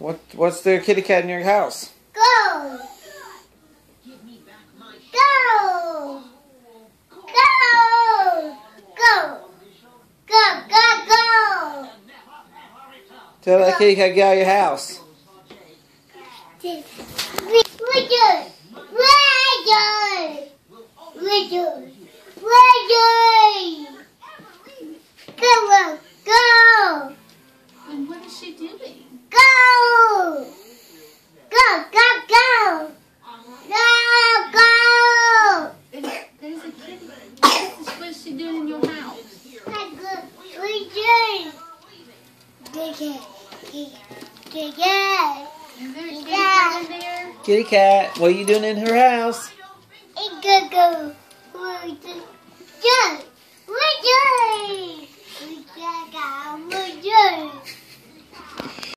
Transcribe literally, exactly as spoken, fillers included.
What? What's the kitty cat in your house? Go! Go! Go! Go! Go! Go! Go! Tell that kitty cat get out of your house. Richard! Richard! Richard! Richard! Go! Go! And what is she doing? Go! Go! Go! Go! Go! Go! There's, there's a kitty. What is she doing in your house? Richard! Good cat. Good cat. Is there a kitty cat in there? Kitty cat, what are you doing in her house? It go go. Richard! Richard! Richard! Richard!